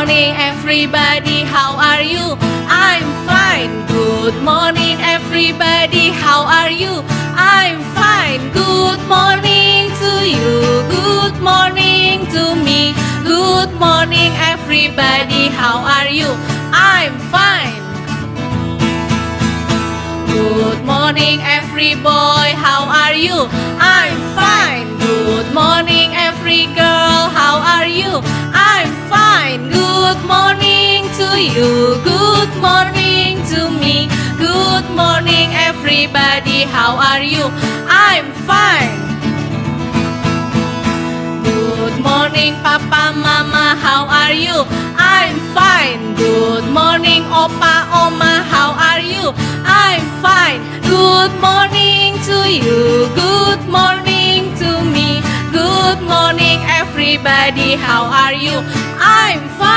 morning everybody, how are you? I'm fine. Good morning everybody, how are you? I'm fine. Good morning to you. Good morning to me. Good morning everybody, how are you? I'm fine. Good morning every boy, how are you? I'm fine. Good morning every girl, how are you? I'm fine. Good morning to you. Good morning to me. Good morning everybody, how are you? I'm fine. Good morning Papa, Mama, how are you? I'm fine. Good morning Opa, Oma, how are you? I'm fine. Good morning to you. Good morning to me. Good morning everybody, how are you? I'm fine.